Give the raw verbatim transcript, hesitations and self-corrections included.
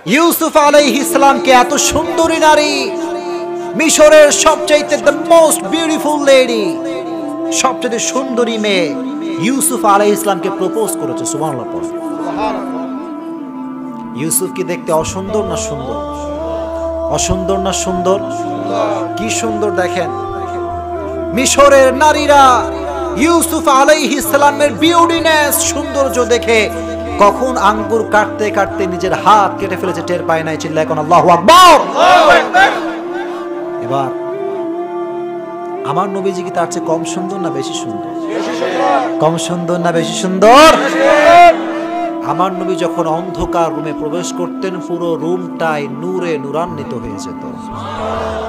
ইউসুফ আলাইহিস সালামকে এত সুন্দরী নারী, মিশরের সবচাইতে দ্য মোস্ট বিউটিফুল লেডি, সবচেয়ে সুন্দরী মেয়ে ইউসুফ আলাইহিস সালামকে প্রপোজ করেছে। সুবহানাল্লাহ পড়ো। ইউসুফ কি দেখতে অসুন্দর না সুন্দর? অসুন্দর না সুন্দর? কি সুন্দর দেখেন। মিশরের নারীরা ইউসুফ আলাইহিস সালামের বিউটিনেস, সৌন্দর্য দেখে কখন আঙ্গুর কাটতে কাটতে নিজের হাত কেটে ফেলেছে টের পায় নাই। চিল্লায় এখন আল্লাহু আকবার। এবার আমার নবীজি কি তার চেয়ে কম সুন্দর না বেশি সুন্দর? কম সুন্দর না বেশি সুন্দর? আমার নবী যখন অন্ধকার রুমে প্রবেশ করতেন পুরো রুমটাই নূরে নূরান্বিত হয়ে যেত।